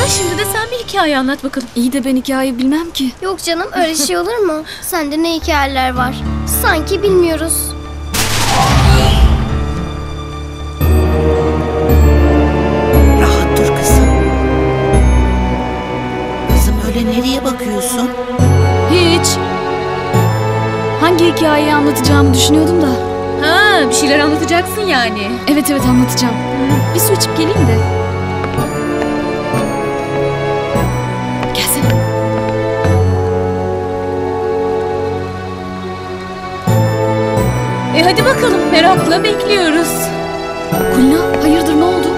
şimdi de sen bir hikaye anlat bakalım. İyi de ben hikaye bilmem ki. Yok canım, öyle şey olur mu? Sende ne hikayeler var? Sanki bilmiyoruz. Rahat dur kızım. Kızım öyle nereye bakıyorsun? Hiç. Hangi hikayeyi anlatacağımı düşünüyordum da. Ha, bir şeyler anlatacaksın yani. Evet anlatacağım. Bir su içip geleyim de. Gelsene. Hadi bakalım, merakla bekliyoruz. Kulina, hayırdır, ne oldu?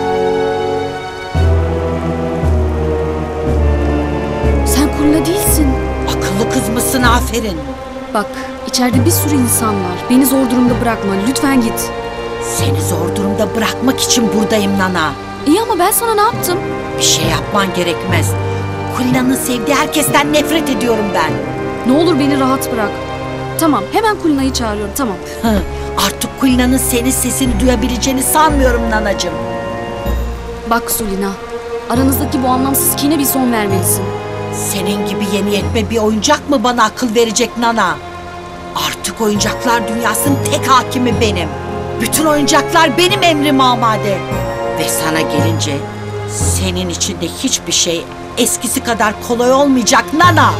Sen Kulina değilsin. Akıllı kız mısın, aferin. Bak, içeride bir sürü insan var. Beni zor durumda bırakma, lütfen git. Seni zor durumda bırakmak için buradayım Nana. İyi ama ben sana ne yaptım? Bir şey yapman gerekmez. Kulina'nın sevdiği herkesten nefret ediyorum ben. Ne olur beni rahat bırak. Tamam, hemen Kulina'yı çağırıyorum, tamam. Artık Kulina'nın senin sesini duyabileceğini sanmıyorum Nanacığım. Bak Sulina, aranızdaki bu anlamsız kine bir son vermelisin. Senin gibi yeni yetme bir oyuncak mı bana akıl verecek Nana? Artık oyuncaklar dünyasının tek hakimi benim. Bütün oyuncaklar benim emrim amade. Ve sana gelince senin için de hiçbir şey eskisi kadar kolay olmayacak Nana.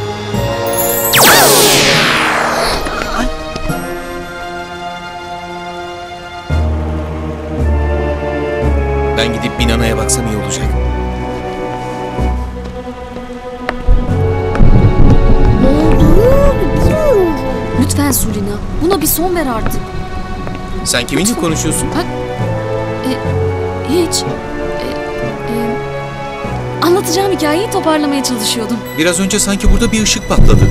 Ben gidip bir Nana'ya baksam iyi olacak. Lütfen Sulina, buna bir son ver artık. Sen kiminle konuşuyorsun? Ha? Hiç. Anlatacağım hikayeyi toparlamaya çalışıyordum. Biraz önce sanki burada bir ışık patladı.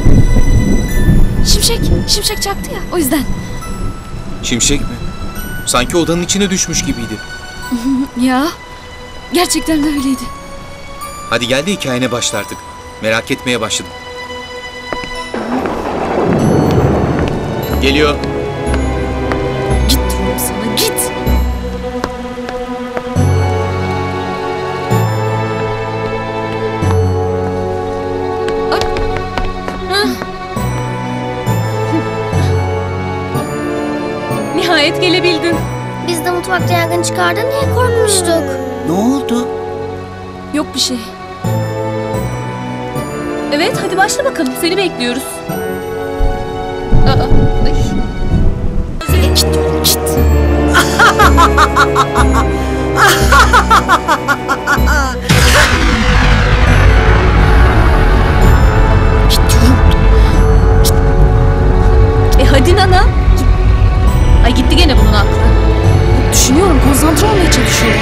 Şimşek çaktı ya, o yüzden. Şimşek mi? Sanki odanın içine düşmüş gibiydi. Ya, gerçekten de öyleydi. Hadi gel de hikayene başla artık. Merak etmeye başladım. Geliyor. Git diyorum sana, git. Nihayet gelebildin. Biz de mutfakta yangın çıkardı diye korkmuştuk. Ne oldu? Yok bir şey. Evet, hadi başla bakalım. Seni bekliyoruz. Aa, Git diyorum, git. Git diyorum. hadi Nana. Ay gitti gene bunun aklı. Düşünüyorum, konsantre olmaya çalışıyorum.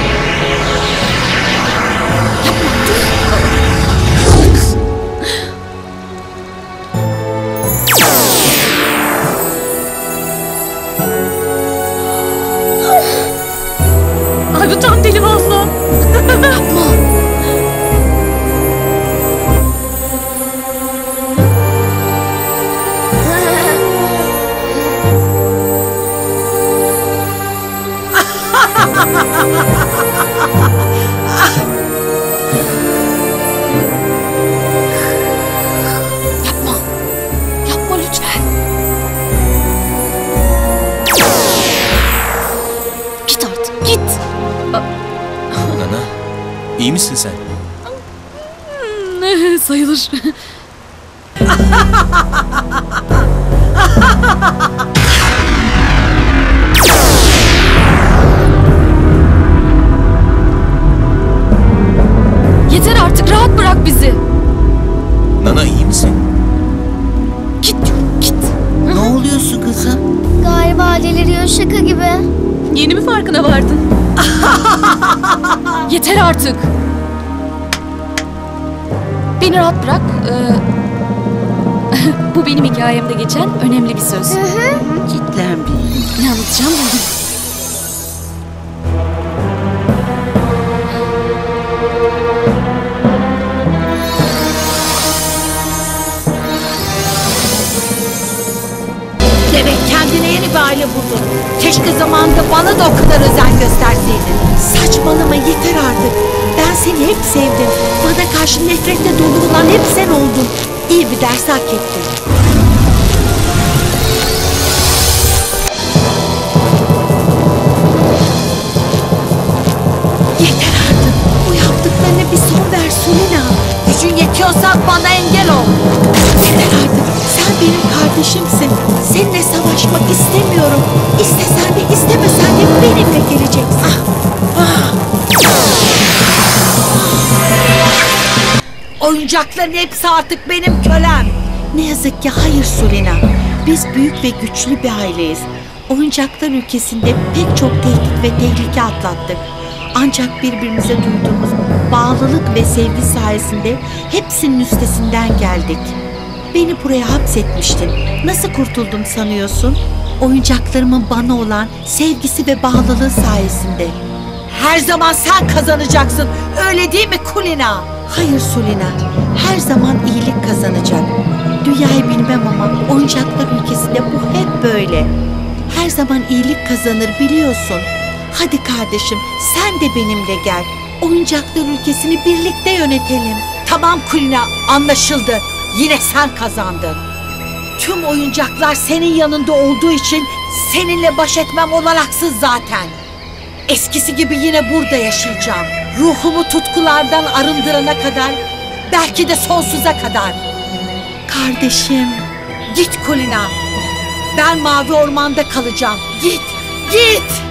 Ay bu tam deli valla. Yapma. Yapma. Yapma lütfen. Git artık, git. Nana, iyi misin sen? Sayılır. Yeter artık, rahat bırak bizi. Nana iyi misin? Git diyorum, git. Ne oluyorsun kızım? Galiba deliriyor, şaka gibi. Yeni mi farkına vardın? Yeter artık. Beni rahat bırak. Bu benim hikayemde geçen önemli bir söz. Kitlendim. Ne anlatacağım buldum. Demek kendine yeni bir aile buldun. Keşke zamanında bana da o kadar özen gösterseydin. Saçmalama, yeter artık. Ben seni hep sevdim. Bana karşı nefretle dolu olan hep sen oldun. İyi bir ders hak ettin. Yeter artık. Bu yaptıklarına bir son ver Sulina. Gücün yetiyorsa bana engel ol. Yeter artık. Sen benim kardeşimsin. Seninle savaşmak istemiyorum. İstesen de istemesen de benimle geleceksin. Oyuncakların hepsi artık benim kölem. Ne yazık ki hayır Sulina. Biz büyük ve güçlü bir aileyiz. Oyuncaklar ülkesinde pek çok tehdit ve tehlike atlattık. Ancak birbirimize duyduğumuz bağlılık ve sevgi sayesinde hepsinin üstesinden geldik. Beni buraya hapsetmiştin. Nasıl kurtuldum sanıyorsun? Oyuncaklarımın bana olan sevgisi ve bağlılığı sayesinde. Her zaman sen kazanacaksın. Öyle değil mi Kulina? Hayır Sulina. Her zaman iyilik kazanacak. Dünyayı bilmem ama oyuncaklar ülkesinde bu hep böyle. Her zaman iyilik kazanır biliyorsun. Hadi kardeşim sen de benimle gel. Oyuncaklar ülkesini birlikte yönetelim. Tamam Kulina, anlaşıldı. Yine sen kazandın. Tüm oyuncaklar senin yanında olduğu için seninle baş etmem olanaksız zaten. Eskisi gibi yine burada yaşayacağım. Ruhumu tutkulardan arındırana kadar, belki de sonsuza kadar. Kardeşim, git Kulina. Ben Mavi Orman'da kalacağım. Git, git.